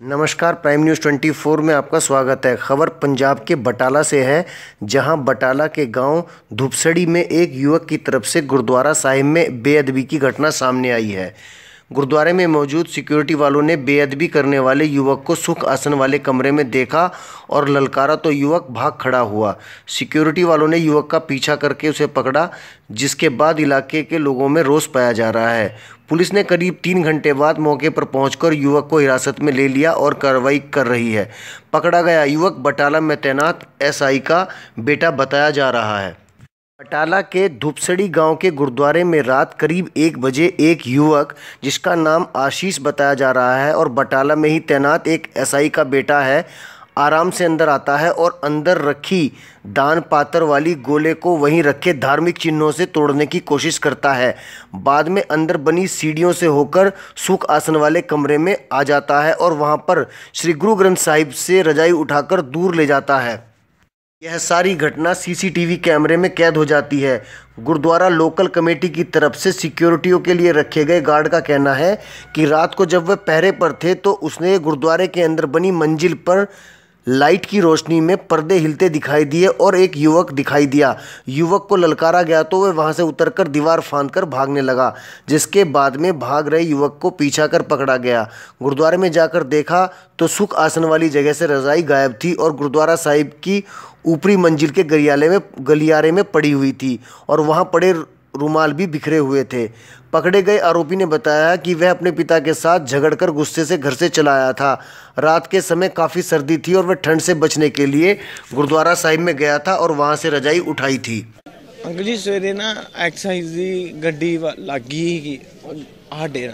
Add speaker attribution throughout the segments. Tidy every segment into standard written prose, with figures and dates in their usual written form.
Speaker 1: नमस्कार, prime news 24 में आपका स्वागत है। खबर पंजाब के बटाला से है, जहां बटाला के गांव धुपसड़ी में एक युवक की तरफ से गुरुद्वारा साहिब में बेअदबी की घटना सामने आई है। गुरुद्वारे में मौजूद सिक्योरिटी वालों ने बेअदबी करने वाले युवक को सुख आसन वाले कमरे में देखा और ललकारा तो युवक भाग खड़ा हुआ। सिक्योरिटी वालों ने युवक का पीछा करके उसे पकड़ा, जिसके बाद इलाके के लोगों में रोष पाया जा रहा है। पुलिस ने करीब 3 घंटे बाद मौके पर पहुंचकर युवक को हिरासत में ले लिया और कार्रवाई कर रही है। पकड़ा गया युवक बटाला में तैनात एसआई का बेटा बताया जा रहा है। बटाला के धुपसड़ी गांव के गुरुद्वारे में रात करीब 1 बजे एक युवक, जिसका नाम आशीष बताया जा रहा है और बटाला में ही तैनात एक एसआई का बेटा है, आराम से अंदर आता है और अंदर रखी दान पात्र वाली गोले को वहीं रखे धार्मिक चिन्हों से तोड़ने की कोशिश करता है। बाद में अंदर बनी सीढ़ियों से होकर सुख आसन वाले कमरे में आ जाता है और वहां पर श्री गुरु ग्रंथ साहिब से रजाई उठाकर दूर ले जाता है। यह सारी घटना सीसीटीवी कैमरे में कैद हो जाती है। गुरुद्वारा लोकल कमेटी की तरफ से सिक्योरिटियों के लिए रखे गए गार्ड का कहना है कि रात को जब वह पहरे पर थे तो उसने गुरुद्वारे के अंदर बनी मंजिल पर लाइट की रोशनी में पर्दे हिलते दिखाई दिए और एक युवक दिखाई दिया। युवक को ललकारा गया तो वह वहां से उतरकर दीवार फांदकर भागने लगा, जिसके बाद में भाग रहे युवक को पीछा कर पकड़ा गया। गुरुद्वारे में जाकर देखा तो सुख आसन वाली जगह से रजाई गायब थी और गुरुद्वारा साहिब की ऊपरी मंजिल के गलियारे में पड़ी हुई थी और वहां पड़े रुमाल भी बिखरे हुए थे। पकड़े गए आरोपी ने बताया कि वह अपने पिता के साथ झगड़कर गुस्से से घर से चला आया था। रात के समय काफ़ी सर्दी थी और वह ठंड से बचने के लिए गुरुद्वारा साहिब में गया था और वहां से रजाई उठाई थी।
Speaker 2: अंकल जी सवेरे ना एक्साइज की गड्डी लगी साडे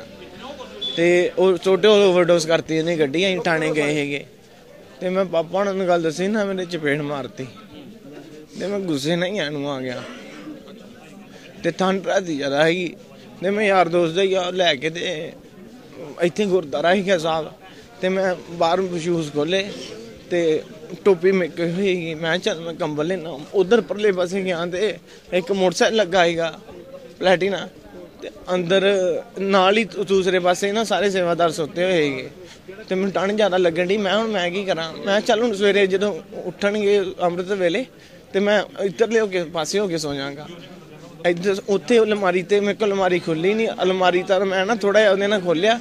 Speaker 2: ना छोटे ओवरडोज करती इन्हें गड्डी अं थाने गए है तो मैं पापा ने गल दसी ना, मेरे चपेट मारती तो मैं गुस्से नहीं आनू आ गया तो ठंड राती ज़्यादा हैगी तो मैं यार दोस्त लैके इतने गुरुद्वारा ही साहब तो मैं बाहर शूज़ खोले तो टोपी मेक होगी। मैं चल मैं कंबल लेना, उधर परले पासे गया तो एक मोटरसाइकिल लगा हैगा प्लैटिना ते अंदर नाल ही दूसरे पासे ना सारे सेवादार सोते हुए है तो मैं ठंड ज़्यादा लगन डी। मैं की करा, मैं चल हूँ सवेरे जो उठनगे अमृत वेले तो मैं इधरले होके पासे होके सो जाऊँगा। इधर उत्थे अलमारी ते मेरे को अलमारी खुली नहीं, अलमारी तो मैं ना थोड़ा जिहा उहदे नाल खोलिया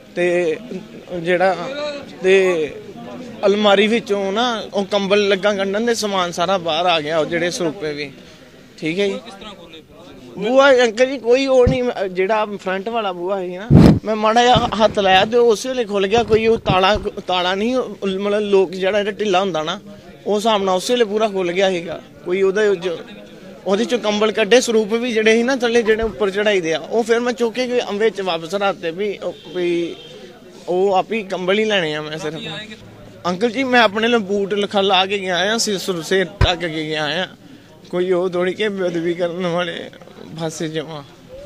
Speaker 2: तो जेड़ा ते अलमारी विचों ना वो कंबल लगा कड्ढन ते समान सारा बाहर आ गया, जेड़े सरूपे भी। ठीक है जी, बूआ अंकल जी कोई वो नहीं, जेड़ा फ्रंट वाला बूआ है ना, मैं माड़ा जिहा हत्थ लाया तो उस वेले खुल गया। कोई वो ताला नहीं, मतलब लोक जेड़ा ढिल्ला हुंदा ना उस हिसाब नाल उस वेले पूरा खुल गया हैगा। कोई ਉਹਦੇ ਚੋਂ कंबल कड्डे सरूप भी ਜਿਹੜੇ ਸੀ ਨਾ ਥੱਲੇ ਜਿਹੜੇ ਉੱਪਰ ਚੜਾਈ ਦੇ ਆ ਉਹ ਫਿਰ ਮੈਂ ਚੁੱਕ ਕੇ ਵਿੱਚ ਵਾਪਸ ਰੱਖਤੇ ਵੀ ਉਹ ਆਪ ਹੀ कंबल ही ਲੈਣੇ ਆ। मैं सिर्फ अंकल जी मैं अपने लिए बूट लखा ला के गया आया, सिर ढक के गया आया, कोई वो थोड़ी के बेअदबी करने वाले फांसे जमा।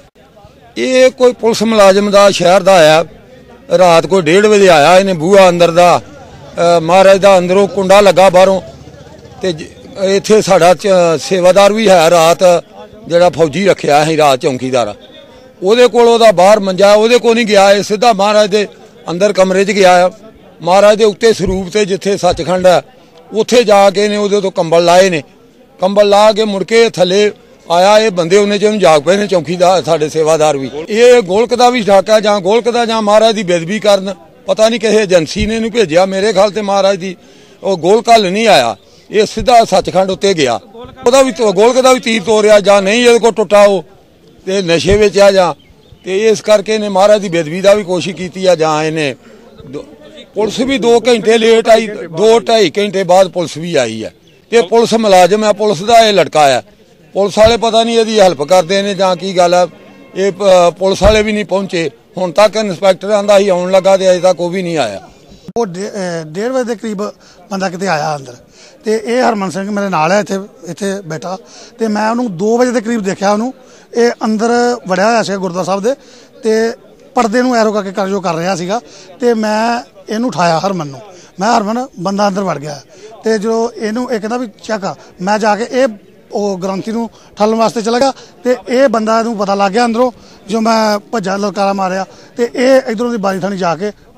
Speaker 3: ये कोई पुलिस मुलाजम दा शहर दा आया, रात को 1:30 बजे आया, इन्हें बूहा अंदर दा महाराज दा अंदरों कुंडा लगा बाहरों ते इत्थे साडा सेवादार भी है, रात जिहड़ा फौजी रखिया है रात चौकीदार, ਉਹਦੇ ਕੋਲ ਉਹਦਾ ਬਾਹਰ ਮੰਜਾ, ਉਹਦੇ ਕੋਲ नहीं गया, ਇਹ ਸਿੱਧਾ महाराज ਦੇ अंदर कमरे 'ਚ ਗਿਆ। महाराज ਦੇ ਉੱਤੇ ਸਰੂਪ ਤੇ ਜਿੱਥੇ ਸੱਚਖੰਡ ਹੈ ਉੱਥੇ ਜਾ ਕੇ ਨੇ ਉਹਦੇ ਤੋਂ ਕੰਬਲ ਲਾਏ ਨੇ, ਕੰਬਲ ਲਾ ਕੇ ਮੁੜ ਕੇ ਥੱਲੇ ਆਇਆ। ਇਹ ਬੰਦੇ ਉਹਨੇ ਜਿਹਨੂੰ ਜਾਗ ਪਏ ਨੇ ਚੌਕੀਦਾਰ ਸਾਡੇ ਸੇਵਾਦਾਰ ਵੀ। ਇਹ ਗੋਲਕ ਦਾ ਵੀ ਠਾਕਾ ਜਾਂ ਗੋਲਕ ਦਾ ਜਾਂ महाराज ਦੀ ਬੇਅਦਬੀ ਕਰਨ, ਪਤਾ नहीं ਕਿਸੇ ਏਜੰਸੀ ਨੇ ਇਹਨੂੰ ਭੇਜਿਆ। ਮੇਰੇ ਖਿਆਲ ਤੇ महाराज ਦੀ ਉਹ ਗੋਲਕ ਹੱਲ नहीं आया, ਇਹ ਸਿੱਧਾ ਸੱਚਖੰਡ ਉੱਤੇ ਗਿਆ। ਉਹਦਾ ਵੀ ਗੋਲਕ ਦਾ ਵੀ ਤੀਰ ਤੋੜਿਆ ਜਾਂ ਨਹੀਂ, ਇਹਦੇ ਕੋਲ ਟੁੱਟਾ ਉਹ ਤੇ ਨਸ਼ੇ ਵਿੱਚ ਆ ਜਾਂ ਤੇ ਇਸ ਕਰਕੇ ਇਹਨੇ महाराज ਦੀ ਬੇਅਦਬੀ ਦਾ ਵੀ ਕੋਸ਼ਿਸ਼ ਕੀਤੀ ਆ। ਜਾਂ ਇਹਨੇ पुलिस भी 2 घंटे लेट आई, 2-2.5 घंटे बाद पुलिस भी आई है तो पुलिस मुलाजम है, पुलिस का यह लड़का है। पुलिस वाले पता नहीं यदि हेल्प करते हैं जां की गल है, ये पुलिस वाले भी नहीं पहुंचे। हुण तक इंस्पैक्टर आंदा ही आउण लगा तो अजे तक वो भी नहीं आया।
Speaker 4: वो 1:30 बजे के करीब बंदा किते आया अंदर तो ये हरमन सिंह मेरे नाल है इत्थे बैठा तो मैं उन्होंने 2 बजे के करीब देखा, उन्होंने ये अंदर वड़िया होया सी गुरुद्वारा साहब दे ते पर्दे नूं एरो करके जो कर रहा सीगा ते मैं इनू उठाया हरमन नूं। मैं हरमन बंदा अंदर वड़ गया तो जो इनू ये कहता भी चेक आ, मैं जाके ये ग्रंथी नूं ठल्लण वास्ते चला गया तो यह बंदा नूं पता लग गया अंदरों, जो मैं भज्जा ललकारा मारिया तो यह इधरों की बारी थानी जाके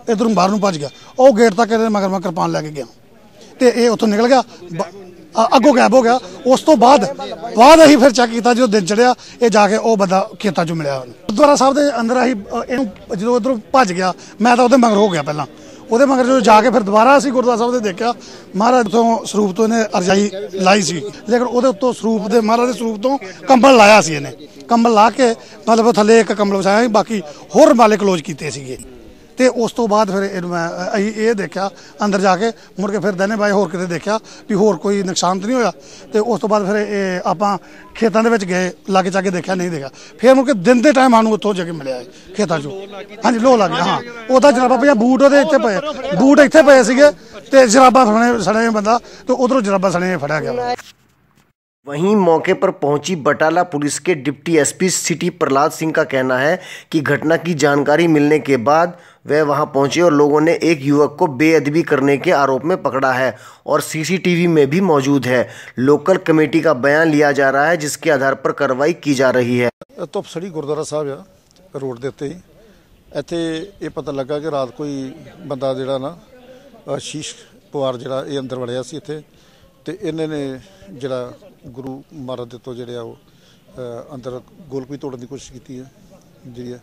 Speaker 4: इधरों बाहर नूं भज गया, वो गेट तक इहदे मगर मैं किरपान लैके गया तो ये उत्थों निकल गया, अगों गैब हो गया। उस तो बाद असीं फिर चैक किया, जो दिन चढ़िया ये जाके वो बंदा खेतों चों मिलिया। गुरुद्वारा साहब के अंदर असीं जो इधरों भज गया, मैं तो उहदे मगर हो गया पहला, ਉਹਦੇ ਮਗਰ जो जाके फिर दोबारा ਅਸੀਂ ਗੁਰਦੁਆਰਾ ਸਾਹਿਬ ਦੇ ਦੇਖਿਆ, ਮਹਾਰਾਜ ਤੋਂ ਸਰੂਪ ਤੋਂ ਇਹਨੇ ਅਰਜਾਈ ਲਾਈ ਸੀ, ਲੇਕਿਨ ਉਹਦੇ ਉੱਤੋਂ ਸਰੂਪ ਦੇ ਮਹਾਰਾਜ ਦੇ ਸਰੂਪ ਤੋਂ ਕੰਬਲ ਲਾਇਆ ਸੀ ਇਹਨੇ। ਕੰਬਲ ਲਾ ਕੇ ਮਤਲਬ ਥੱਲੇ ਇੱਕ ਕੰਬਲ ਵਿਛਾਇਆ ਸੀ, ਬਾਕੀ ਹੋਰ ਮਾਲੇ ਕਲੋਜ਼ ਕੀਤੇ ਸੀਗੇ। ਤੇ ਉਸ ਤੋਂ ਬਾਅਦ ਫਿਰ ਇਹਨੂੰ ਮੈਂ ਇਹ ਦੇਖਿਆ ਅੰਦਰ ਜਾ ਕੇ, ਮੁੜ ਕੇ ਫਿਰ ਦਨੇ ਬਾਈ ਹੋਰ ਕਿਤੇ ਦੇਖਿਆ ਵੀ ਹੋਰ ਕੋਈ ਨੁਕਸਾਨ ਤਾਂ ਨਹੀਂ ਹੋਇਆ। ਤੇ ਉਸ ਤੋਂ ਬਾਅਦ ਫਿਰ ਇਹ ਆਪਾਂ ਖੇਤਾਂ ਦੇ ਵਿੱਚ ਗਏ, ਲਾਗੇ ਜਾ ਕੇ ਦੇਖਿਆ, ਨਹੀਂ ਦੇਖਿਆ। ਫਿਰ ਮੁੜ ਕੇ ਦਿਨ ਦੇ ਟਾਈਮ ਸਾਨੂੰ ਉੱਥੋਂ ਜਾ ਕੇ ਮਿਲਿਆ ਖੇਤਾਂ 'ਚੋਂ। ਹਾਂਜੀ, ਲੋਹ ਲੱਗ ਗਿਆ। ਹਾਂ, ਉਹਦਾ ਜਰਾਬਾਂ ਪਿਆ, ਬੂਟ ਉਹਦੇ ਇੱਥੇ ਪਏ, ਬੂਟ ਇੱਥੇ ਪਏ ਸੀਗੇ ਤੇ ਜਰਾਬਾਂ ਸਣੇ ਬੰਦਾ, ਤੇ ਉਧਰੋਂ ਜਰਾਬਾਂ ਸਣੇ ਫੜਿਆ ਗਿਆ।
Speaker 1: वहीं मौके पर पहुंची बटाला पुलिस के deputy SP city Prahlad Singh का कहना है कि घटना की जानकारी मिलने के बाद वह वहां पहुंचे और लोगों ने एक युवक को बेअदबी करने के आरोप में पकड़ा है और सीसीटीवी में भी मौजूद है। लोकल कमेटी का बयान लिया जा रहा है, जिसके आधार पर कार्रवाई की जा रही है।
Speaker 5: ਧੁੱਪਸੜੀ ਗੁਰਦੁਆਰਾ ਸਾਹਿਬ ਆ ਰੋਡ ਦੇ ਉੱਤੇ, ਇੱਥੇ ਇਹ ਪਤਾ ਲੱਗਾ ਕਿ ਰਾਤ ਕੋਈ ਬੰਦਾ ਜਿਹੜਾ ਨਾ ਸ਼ੀਸ਼ ਪਵਾਰ ਜਿਹੜਾ ਇਹ ਅੰਦਰ ਵੜਿਆ ਸੀ ਇੱਥੇ, ਤੇ ਇਹਨਾਂ ਨੇ ਜਿਹੜਾ ਗੁਰੂ ਮਹਾਰਾਜ ਦੇ ਤੋਂ ਜਿਹੜੇ ਆ ਉਹ ਅੰਦਰ ਗੋਲਕੀ ਤੋੜਨ ਦੀ ਕੋਸ਼ਿਸ਼ ਕੀਤੀ ਹੈ, ਜਿਹੜੀ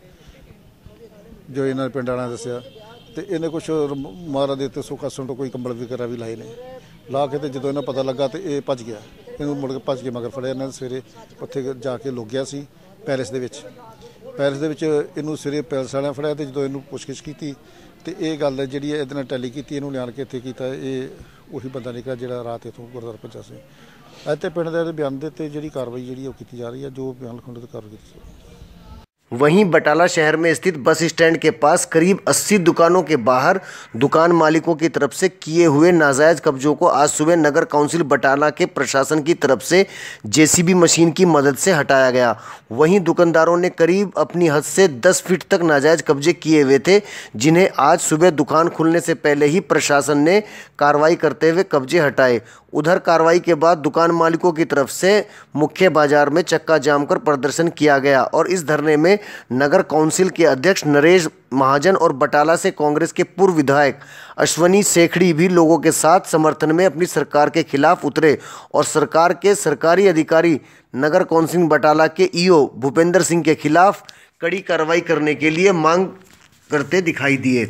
Speaker 5: ਜੋ ਇਹਨਾਂ ਦੇ ਪਿੰਡ ਵਾਲਿਆਂ ਨੇ ਦੱਸਿਆ। ਤੇ ਇਹਨੇ ਕੁਛ ਮਹਾਰਾਜ ਦੇ ਉੱਤੇ ਸੁਖਾਸਣ ਤੋਂ ਕੋਈ ਕੰਬਲ ਵਗੈਰਾ ਵੀ ਲਾਏ ਨੇ, ਲਾ ਕੇ ਤੇ ਜਦੋਂ ਇਹਨਾਂ ਪਤਾ ਲੱਗਾ ਤੇ ਇਹ ਭੱਜ ਗਿਆ। ਇਹਨੂੰ ਮੁੜ ਕੇ ਭੱਜ ਕੇ ਮਗਰ ਫੜਿਆ ਇਹਨਾਂ ਨੇ। ਸਵੇਰੇ ਉੱਥੇ ਜਾ ਕੇ ਲੁਕ ਗਿਆ ਸੀ ਪੈਲੇਸ ਦੇ ਵਿੱਚ। ਇਹਨੂੰ ਸਵੇਰੇ ਪੈਲੇਸ ਵਾਲਿਆਂ ਫੜਿਆ, ਤੇ ਜਦੋਂ ਇਹਨੂੰ ਪੁੱਛਗਿੱਛ ਕੀਤੀ ਤੇ ਇਹ ਗੱਲ ਜਿਹੜੀ ਇਹਦੇ ਨਾਲ ਟੈਲੀ ਕੀਤੀ, ਇਹਨੂੰ ਲਿਆਣ ਕੇ ਇੱਥੇ ਕੀਤਾ। ਇਹ ਉਹੀ ਬੰਦਾ ਨਿਕਲਿਆ ਜਿਹੜਾ ਰਾਤ ਇੱਥੋਂ ਗੁਰਦੁਆਰਾ ਪਹੁੰਚਿਆ ਸੀ। ਇੱਥੇ ਪਿੰਡ ਦੇ ਬਿਆਨ ਦੇ ਉੱਤੇ ਜਿਹੜੀ ਕਾਰਵਾਈ ਜਿਹੜੀ ਉਹ ਕੀਤੀ ਜਾ ਰਹੀ ਹੈ, ਜੋ ਬਿਆਨ ਲਿਖਾਉਣ ਤੇ ਕਾਰਵਾਈ ਕੀਤੀ ਜਾਵੇਗੀ।
Speaker 1: वहीं बटाला शहर में स्थित बस स्टैंड के पास करीब 80 दुकानों के बाहर दुकान मालिकों की तरफ से किए हुए नाजायज कब्जों को आज सुबह नगर काउंसिल बटाला के प्रशासन की तरफ से जेसीबी मशीन की मदद से हटाया गया। वहीं दुकानदारों ने करीब अपनी हद से 10 फीट तक नाजायज कब्जे किए हुए थे, जिन्हें आज सुबह दुकान खुलने से पहले ही प्रशासन ने कार्रवाई करते हुए कब्जे हटाए। उधर कार्रवाई के बाद दुकान मालिकों की तरफ से मुख्य बाजार में चक्का जाम कर प्रदर्शन किया गया और इस धरने में नगर काउंसिल के अध्यक्ष नरेश महाजन और बटाला से कांग्रेस के पूर्व विधायक अश्वनी सेखड़ी भी लोगों के साथ समर्थन में अपनी सरकार के खिलाफ उतरे और सरकार के सरकारी अधिकारी नगर काउंसिल बटाला के ईओ भूपेंद्र सिंह के खिलाफ कड़ी कार्रवाई करने के लिए मांग करते दिखाई दिए।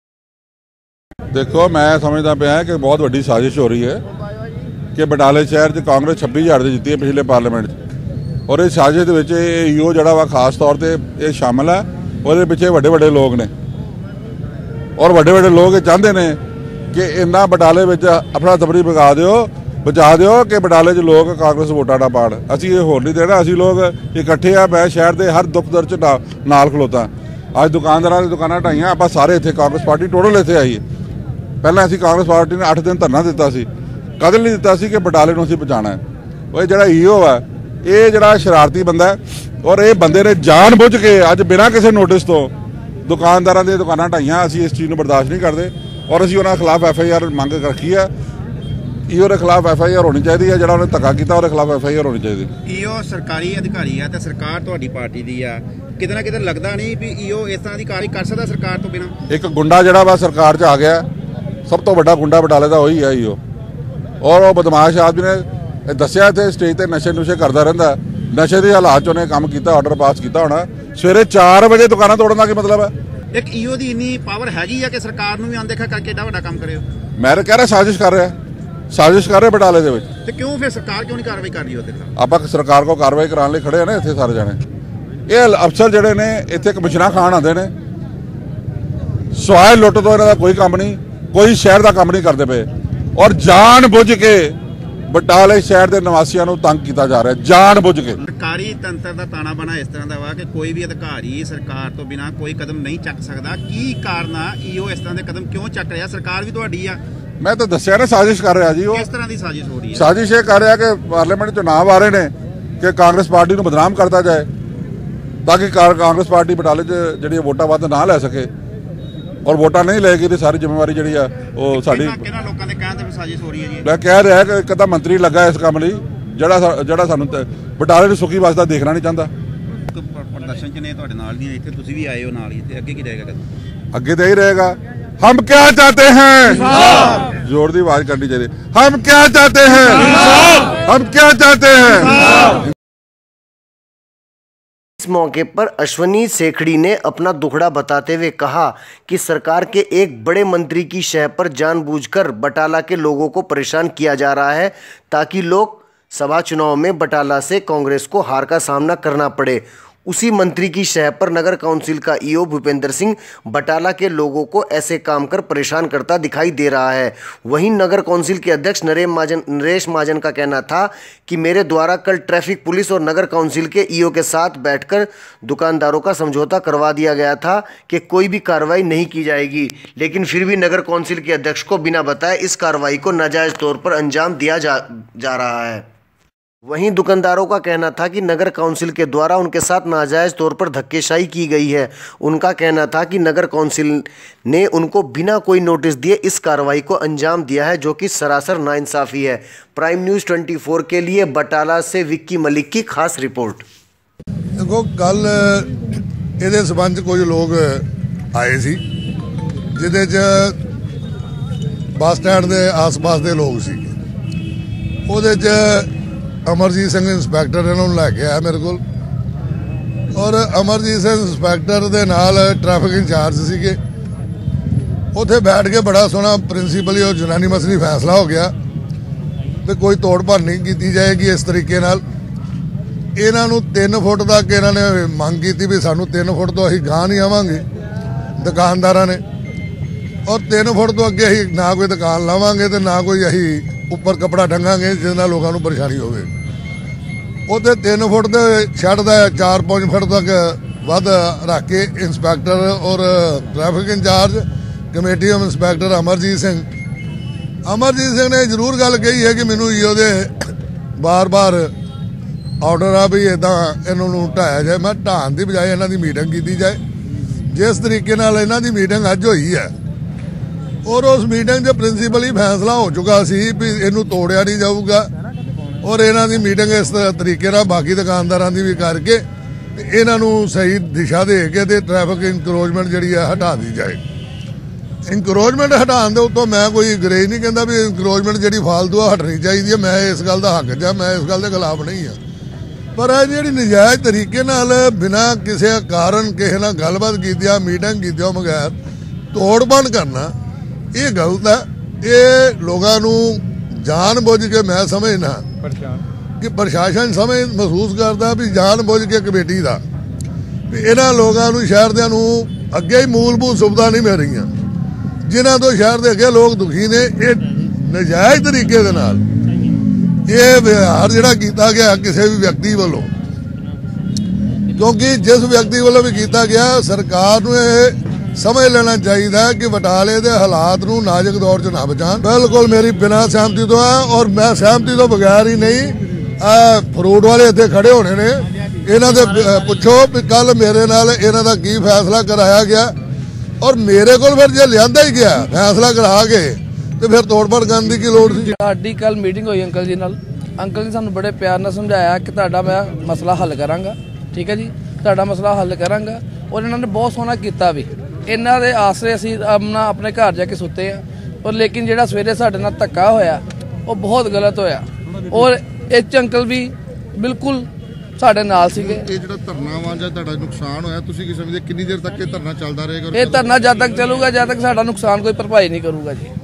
Speaker 6: देखो, मैं समझदा पिया कि बहुत बड़ी साजिश हो रही है कि बटाले शहर च कांग्रेस 26,000 से जीती है पिछले पार्लीमेंट, और इस साजिश के विच ईओ जिहड़ा वा खास तौर पर ये शामिल है। और पिछे बड़े बड़े लोग ने, और बड़े बड़े लोग ये चाहते हैं कि इन्ना बटाले में अपना तबरी बचा दिओ कि बटाले च लोग कांग्रेस वोटां ना पाण। असीं ये होर नहीं देना। असीं लोग इकट्ठे आ, मैं शहर के हर दुख दर्द च नाल खलोता। अज दुकानदारां दी दुकानां ढाईआं, आपां सारे इत्थे कांग्रेस पार्टी टोटल इत्थे आई है। पहलां असीं कांग्रेस पार्टी ने 8 दिन धरना दिता सी, कदल नहीं दिता सी कि बटाले नूं असीं बचाना है। वो जिहड़ा ईओ है, ये जिहड़ा शरारती बंदा है, और ये बंदे ने जान बुझ के अज बिना किसी नोटिस तो दुकानदारां दी दुकानां ढाईआं। असीं इस चीज़ नूं बर्दाश्त नहीं करते और असीं उन्हां खिलाफ FIR मंग रखी है। ईओ के खिलाफ FIR होनी चाहिए है, जिहड़ा उन्हें धक्का कीता उहदे खिलाफ FIR होनी चाहिए।
Speaker 7: ईओ सरकारी अधिकारी है तो सरकार तुहाडी पार्टी दी है, किते ना किते लगदा नहीं भी ईओ इस तरह की कार्रवाई कर सकदा सरकार तो बिना।
Speaker 6: एक गुंडा जिहड़ा वा सरकार च आ गया, सब तो बड़ा गुंडा बटाले का वही है ईओ। और वो बदमाश आदमी ने दसिया इत्थे स्टेज पर नशे नुशे करता रहिंदा, नशे के हालात च उन्हें काम किया, ऑर्डर पास किया होना। सवेरे 4 बजे दुकानां तोड़न दा की मतलब है?
Speaker 7: एक ईओ दी इन्नी पावर हैगी है कि सरकार नूं भी अनदेखा करके एडा वड्डा काम करे। मैं
Speaker 6: कह रहा साजिश कर रहा है, साजिश कर रहे बटाले दे विच।
Speaker 7: ते क्यों फिर सरकार क्यों नहीं कार्रवाई कर रही होते?
Speaker 6: आपां सरकार को कार्रवाई कराने लई खड़े हैं ना इत्थे सारे जने। ये अफसर जिहड़े ने इत्थे कमिशनां खाण आंदे ने, सवाए लुੱਟ तो इन्हां दा कोई काम नहीं, कोई शहर का काम नहीं करते पे, और जान बुझ के बटाले शहर के निवासियों को तंग किया जा रहा है, जान बुझ के।
Speaker 7: सरकारी तंत्र का ताना बना इस तरह का वा कि कोई भी अधिकारी सरकार तो बिना कोई कदम नहीं चक सकता। की कारण ईओ इस तरह के कदम क्यों चक रहा? सरकार भी तुहाडी आ।
Speaker 6: मैं तो दसिया ना साजिश कर रहा जी। वो
Speaker 7: किस तरह की साजिश हो रही है?
Speaker 6: साजिश ये कर रहा कि पार्लीमेंट चुनाव आ रहे हैं कि कांग्रेस पार्टी को बदनाम करता जाए, ताकि कांग्रेस पार्टी बटाले जी वोटा वध ना लै सके, और वोटा नहीं लेगी तो सारी जिम्मेवारी जी वो साड़ी।
Speaker 7: साजिश हो रही है जी।
Speaker 6: मैं कह रहा है कि एक मंत्री लगा इस काम लई ਜਿਹੜਾ ਸਾਨੂੰ ਬਟਾਲੇ ਨੂੰ ਸੁਖੀ ਵਸਦਾ ਦੇਖਣਾ ਨਹੀਂ ਚਾਹੁੰਦਾ।
Speaker 7: ਪ੍ਰਦਰਸ਼ਨ ਚ ਨੇ ਤੁਹਾਡੇ ਨਾਲ ਨਹੀਂ, ਇੱਥੇ ਤੁਸੀਂ ਵੀ ਆਏ ਹੋ ਨਾਲ ਹੀ, ਤੇ ਅੱਗੇ ਕੀ ਰਹੇਗਾ?
Speaker 6: ਅੱਗੇ ਤਾਂ ਇਹ ਰਹੇਗਾ हम क्या चाहते हैं, जोर दी आवाज करनी चाहिए, हम क्या चाहते हैं, हम क्या चाहते हैं।
Speaker 1: इस मौके पर अश्वनी सेखड़ी ने अपना दुखड़ा बताते हुए कहा कि सरकार के एक बड़े मंत्री की शह पर जानबूझकर बटाला के लोगों को परेशान किया जा रहा है ताकि लोक सभा चुनाव में बटाला से कांग्रेस को हार का सामना करना पड़े। उसी मंत्री की शह पर नगर काउंसिल का ईओ भूपेंद्र सिंह बटाला के लोगों को ऐसे काम कर परेशान करता दिखाई दे रहा है। वहीं नगर काउंसिल के अध्यक्ष नरेश महाजन का कहना था कि मेरे द्वारा कल ट्रैफिक पुलिस और नगर काउंसिल के ईओ के साथ बैठकर दुकानदारों का समझौता करवा दिया गया था कि कोई भी कार्रवाई नहीं की जाएगी, लेकिन फिर भी नगर काउंसिल के अध्यक्ष को बिना बताए इस कार्रवाई को नाजायज तौर पर अंजाम दिया जा रहा है। वहीं दुकानदारों का कहना था कि नगर काउंसिल के द्वारा उनके साथ नाजायज तौर पर धक्केशाही की गई है। उनका कहना था कि नगर काउंसिल ने उनको बिना कोई नोटिस दिए इस कार्रवाई को अंजाम दिया है, जो कि सरासर नाइंसाफ़ी है। प्राइम न्यूज़ 24 के लिए बटाला से विक्की मलिक की खास रिपोर्ट।
Speaker 8: देखो कल ये संबंध कुछ लोग आए सी जिदे बस स्टैंड के आस पास के लोग सी, अमरजीत सिंह इंस्पैक्टर इन्होंने लैके आया मेरे को, और अमरजीत सिंह इंस्पैक्टर के नाल ट्रैफिक इंचार्ज सीगे। उत्थे बैठ के बड़ा सोहना प्रिंसीपली और जनानी मसली फैसला हो गया भी कोई तोड़ भन नहीं की जाएगी। इस तरीके नाल इन्हों 3 फुट तक इन्होंने मंग की भी सानू 3 फुट तो अं गाह नहीं आवांगे दुकानदार ने, और 3 फुट तो अगे अं ना कोई दुकान लावांगे तो ना कोई अं उपर कपड़ा टंगांगे जिस लोगों को परेशानी होवे। उत्ते 3 फुट के छड़ का 4-5 फुट तक वध रख के इंस्पैक्टर और traffic incharge committee of inspector Amarjit Singh ने जरूर गल कही है कि मैनू ईओ दे बार ऑर्डर आ भी इदा इन्हों ढाया जाए। मैं ढाण की बजाय इन्हों की मीटिंग की जाए। जिस तरीके इन्हों की मीटिंग अज हुई है और उस मीटिंग च प्रिंसीपली फैसला हो चुका सी भी इनू तोड़िया नहीं जाऊगा, और इन्हों की मीटिंग इस तरीके नाल बाकी दुकानदारों की भी करके इन्हों सही दिशा दे के ट्रैफिक इंक्रोचमेंट जी हटा दी जाए। इंक्रोचमेंट हटाने के उत्तों मैं कोई अंग्रेज नहीं कहता भी इंक्रोचमेंट जी फालतू हटनी चाहिए। मैं इस गल का हक च, मैं इस गल के खिलाफ नहीं हाँ, पर जी नजायज तरीके नाल बिना किसी कारण किसी ना गलबात कीतिया मीटिंग कीतिया बगैर तोड़ भन करना ये गलत है। ये लोगों जान बुझ के मैं समझना कि प्रशासन समझ महसूस करता भी जान बुझ के कमेटी का भी इन्होंने लोगों शहर अगे ही मूलभूत सुविधा नहीं मिल रही, जिन्हों तो शहर के अगे लोग दुखी ने। ये नजायज तरीके दे नाल ये व्यवहार जिहड़ा कीता गया किसी भी व्यक्ति वालों, क्योंकि जिस व्यक्ति वालों भी किया गया सरकार नूं ये समझ लेना चाहिए कि बटाले के हालात नूं नाजुक दौर च ना बचान। बिल्कुल मेरी बिना सहमति तो है, और मैं सहमति तो बगैर ही नहीं। फ्रूट वाले इतने खड़े होने ने, इन्हां दे पुछो भी कल मेरे नाल इन्हां दा की फैसला कराया गया, और मेरे को फिर जे लियांदा ही गया फैसला करा के तो फिर तोड़फड़ करने की लोड़ सी।
Speaker 9: साडी कल मीटिंग हुई अंकल जी नाल, अंकल जी सानू बड़े प्यार नाल समझाया कि तुहाडा मैं मसला हल करांगा, ठीक है जी, तुहाडा मसला हल करांगा। और इन्होंने बहुत सोहना किया भी, इन्हां दे आसरे असीं अपने घर जाके सुते हैं। और लेकिन जिहड़ा सवेरे साडे नाल धक्का होया वो बहुत गलत होया, और इस अंकल भी बिल्कुल साडे नाल सीगे।
Speaker 8: ये जिहड़ा धरना वा जां तुहाडा नुकसान होया, तुसीं की समझदे कितनी देर तक ये धरना चलदा रहेगा?
Speaker 9: ये धरना जद तक चलूगा जद तक साडा नुकसान कोई भरपाई नहीं करूगा जी।